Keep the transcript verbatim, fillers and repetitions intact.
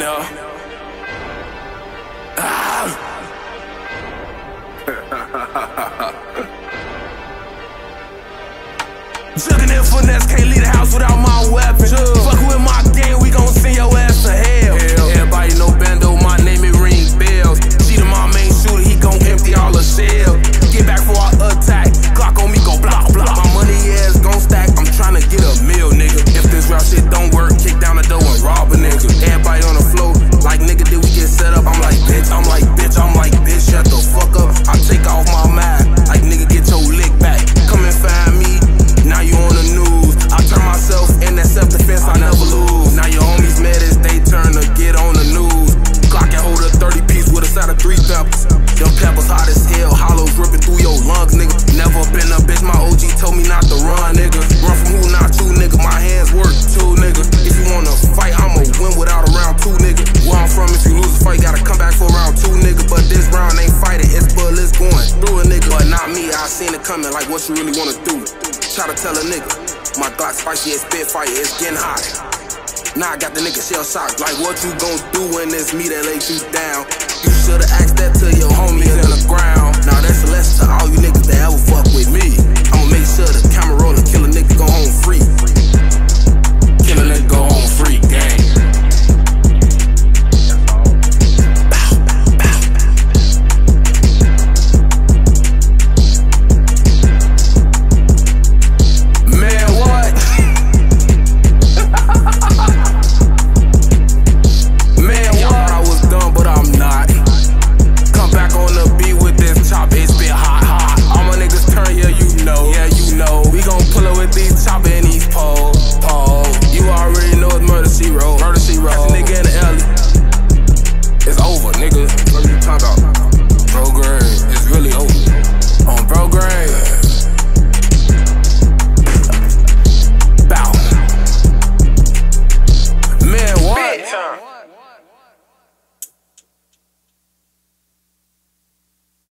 know. Ah. Jugg and Finesse can't leave the house without my weapon. Fuck with my gang, we gon' send your ass to hell. hell. Everybody know Bando, my name it ring bells. See the my main shooter, he gon' empty all the shell. Get back for our attack, Glock on me go block block. My money ass gon' stack, I'm tryna get a meal, nigga. If this rap shit don't work, kick down the door and rob a nigga. Everybody on the floor, like nigga, did we get set up? I'm like bitch, I'm like bitch, I'm like bitch, shut the fuck up. I take off my mask, like nigga, get your lick back. Come and find me. Now you on the news. I turn myself in that self-defense, I never lose. Now your homies mad as they turn to get on the news. Glock can hold a thirty piece with a side of three peppers. Them peppers hot as hell, hollows ripping through your lungs, nigga. Never been a bitch, my O G told me not to run, nigga. Run from who, not you, nigga. My hands work too, nigga. If you wanna fight, I'ma win without a round two, nigga. Where I'm from, if you lose a fight, gotta come back for round two, nigga. But this round ain't fighting, it's bullets going through a nigga. But not me, I seen it coming, like what you really wanna do. Try to tell a nigga, my Glock spicy as spit fire, it's getting hot. Now I got the nigga shell shocked, like what you gon' do when it's me that lays you down? You should've asked that to your homies in the ground. Now that's a lesson to all you niggas that ever fuck with me. I'ma make sure the camera roll and kill a nigga go home free.